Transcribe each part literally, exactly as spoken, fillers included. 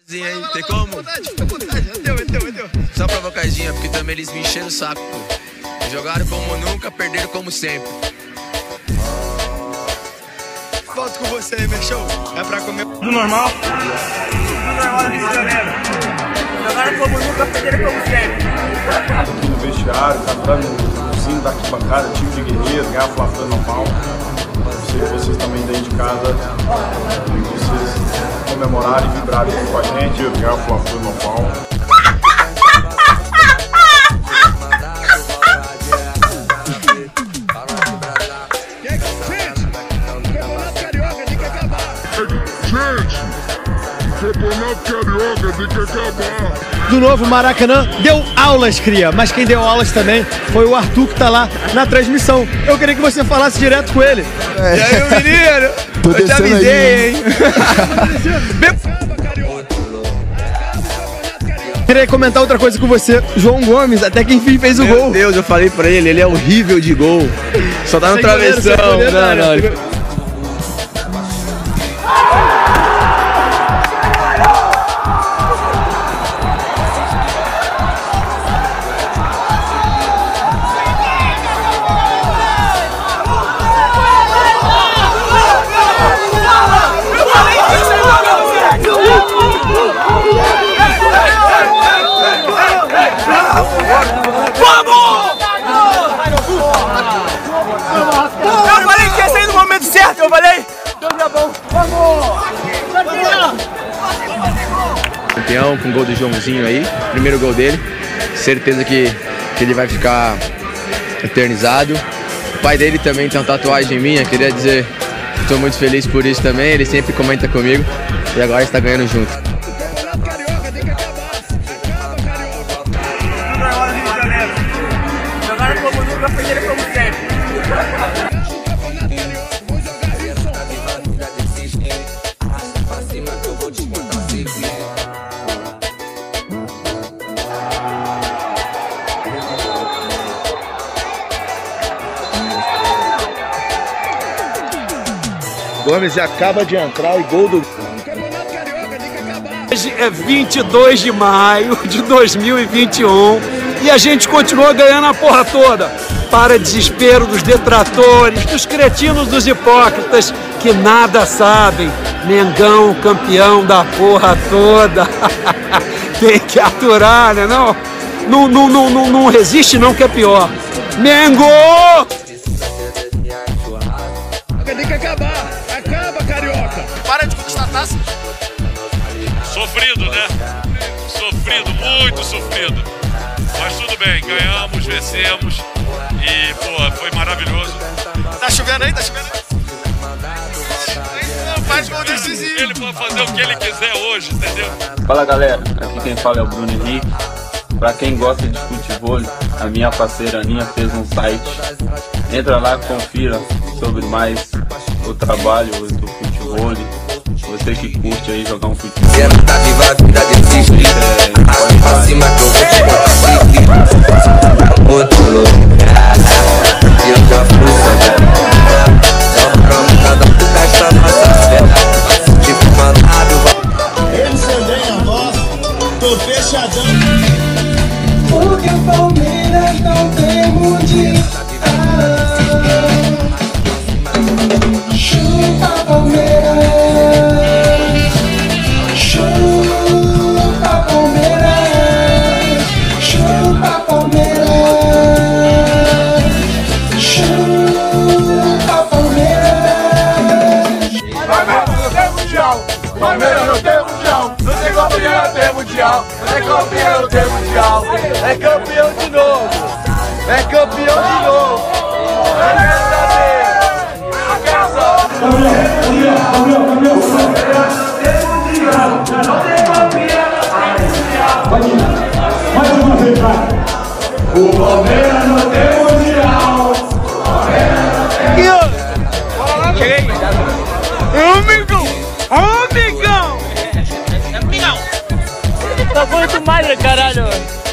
Aí, tem como? Só provocadinha, porque também eles me encheram o saco, pô. Jogaram como nunca, perderam como sempre. Volto com você aí, meu show. É pra comer. Tudo normal? Tudo normal, Rio de Janeiro. Jogaram como nunca, perderam como sempre. Aqui no vestiário, cantando o sino da arquibancada, time de guerreiro, ganhar a Fla-Flu normal. Sei que vocês também dentro de casa, vocês comemorarem e vibrarem com a gente, ganhar a Fla-Flu normal. Campeonato Carioca tem que acabar. Do novo Maracanã deu aulas, cria, mas quem deu aulas também foi o Arthur, que tá lá na transmissão. Eu queria que você falasse direto com ele. É. E aí, menino? Tô eu te avisei, aí, hein? Queria comentar outra coisa com você. João Gomes, até que enfim fez o Meu gol. Meu Deus, eu falei pra ele, ele é horrível de gol. Só tá no travessão. Goleiro, não, não, não. Eu falei, Deus é bom, vamos! Campeão com gol do Joãozinho aí, primeiro gol dele, certeza que, que ele vai ficar eternizado. O pai dele também tem uma tatuagem minha, queria dizer que estou muito feliz por isso também, ele sempre comenta comigo e agora está ganhando junto. Jogaram como nunca, perderam como sempre. Gomes acaba de entrar e gol do... Hoje é vinte e dois de maio de dois mil e vinte e um e a gente continua ganhando a porra toda. Para desespero dos detratores, dos cretinos, dos hipócritas que nada sabem. Mengão, campeão da porra toda. Tem que aturar, né não? Não, não, não, não, não resiste não, que é pior. Mengo! Tem que acabar. Acaba, Carioca. Para de conquistar a taça. Sofrido, né? Sofrido, muito sofrido. Mas tudo bem, ganhamos, vencemos e, pô, foi maravilhoso. Tá chovendo aí? Tá chovendo aí? Não faz gol decisivo. Ele pode fazer o que ele quiser hoje, entendeu? Fala galera, aqui quem fala é o Bruno Henrique. Pra quem gosta de futebol, a minha parceira Aninha fez um site. Entra lá, confira sobre mais o trabalho do futebol. Você que curte aí jogar um futebol. Se ela tá viva, a vida desiste. Arrasta pra cima que eu vou te botar. Outro louco. Eu já fui só. Só pra um cada puta esta nossa fé. Tipo mandado. Eu cedei a voz, tô fechadão. Porque o Palmeiras não tem mundial. Chupa Palmeiras, chupa Palmeiras, chupa Palmeiras, chupa Palmeiras. Palmeiras não tem mundial, não tem campeão, não tem mundial, não tem campeão, não tem mundial, é campeão de novo, é campeão de novo, é verdadeiro, é só. Campeão, campeão, campeão, não tem campeão, não tem mundial. Mais uma vez, vai. O Palmeiras não tem mundial, o Palmeiras não tem mundial. Cheguei. Amigão, amigão. Amigão. Tá muito magro, caralho.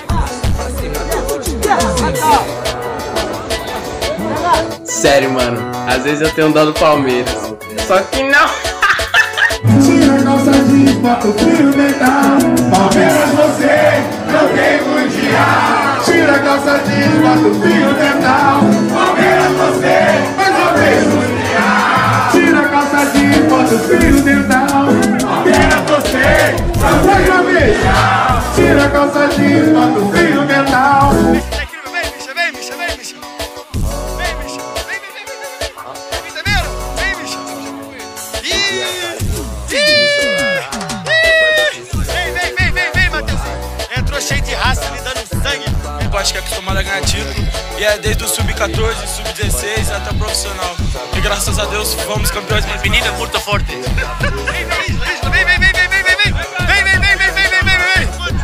Sério, mano, às vezes eu tenho dó do Palmeiras. Só que não. Tira a calça jeans, bota o fio mental. calça jeans, bota o fio dental. Palmeiras você, mais uma vez mundial. Tira a calça jeans, bota o fio dental. Palmeiras você, mais uma vez. Tira a calça jeans, bota o fio dental. Vem, bicha, vem, bicha, vem, bicha. Vem, bicha, vem, vem, vem, vem, vem. Vem, vem, bicha. Ih, ih, vem, vem, vem, vem, vem, Matheusinho. Entrou cheio de raça, me dando sangue. Eu acho que é acostumado a ganhar título. E é desde o sub quatorze, sub dezesseis até o profissional. E graças a Deus fomos campeões. Menina é muito forte. Vem, vem, vem, vem, vem, vem, vem, vem, vem, vem, vem, vem, vem, vem, vem, vem.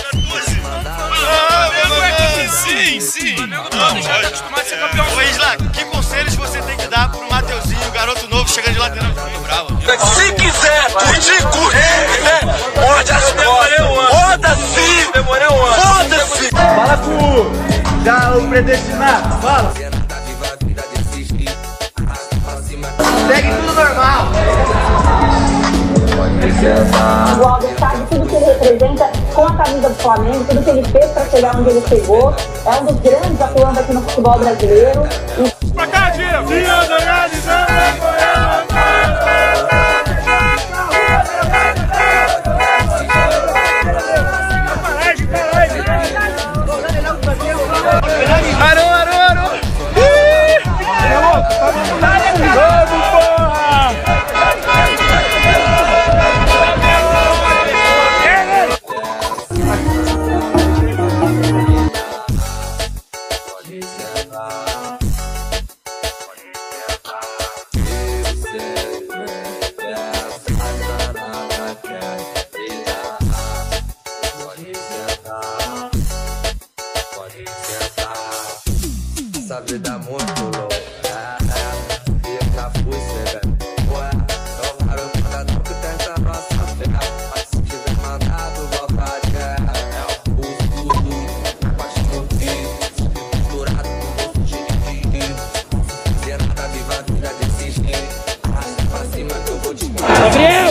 Sim, sim. Vamos, já tá acostumado a ser campeão. Ô, Isla, que conselhos você tem que dar pro Matheusinho, garoto novo, chegando de lateral? Bravo. Se quiser curtir, curtir, né? Foda-se, demorei um ano. Foda-se, demorei um ano. Foda-se. Fala com já o predestinado, fala. Segue tudo normal. O Aldo sabe tudo que ele representa com a camisa do Flamengo, tudo que ele fez para chegar onde ele chegou. É um dos grandes atuantes aqui no futebol brasileiro. E... Pra cá, dia! Dia da realizada! Arou, arou, arou! Ih! Vamos, porra! Essa vida é muito louca, eu já fui ser boa. Eu quero mandar não que tenta nossa fé, mas se tiver mandado voltar de guerra, é o escudo, parte do fim, misturado com gosto de ninguém. Se nada viva a vida desistir, arrasta pra cima que eu vou te matar. Gabriel!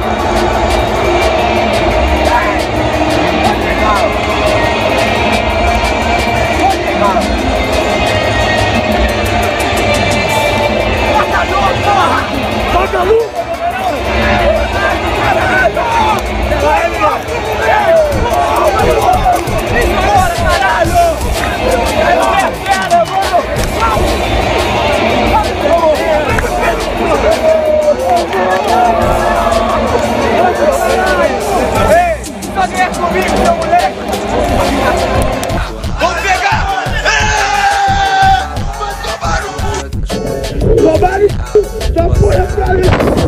Só ganha comigo, seu moleque! Vamos pegar! Roubaram! Já foi a cara!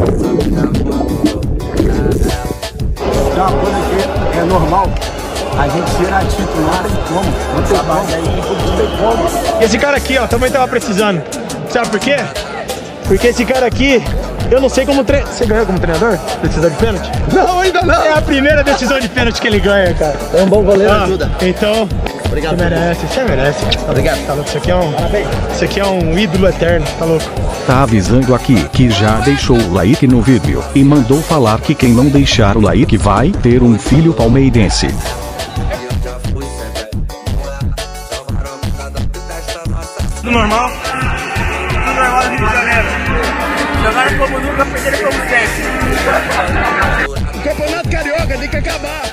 É uma coisa que é normal. A gente tirar titular e como? Não tem como. Não tem como. Esse cara aqui, ó, também tava precisando. Sabe por quê? Porque esse cara aqui, eu não sei como treinar. Você ganhou como treinador? Decisão de pênalti? Não, ainda não. É a primeira decisão de pênalti que ele ganha, cara. É um bom goleiro, ah, ajuda. Então, obrigado. Você merece, você merece. Obrigado. Tá louco? Isso aqui é um, isso aqui é um ídolo eterno, tá louco? Tá avisando aqui que já deixou o like no vídeo e mandou falar que quem não deixar o like vai ter um filho palmeirense. Tudo normal? Tudo normal no Rio de Janeiro. Jogaram como nunca, perderam como sempre. O Campeonato Carioca tem que acabar.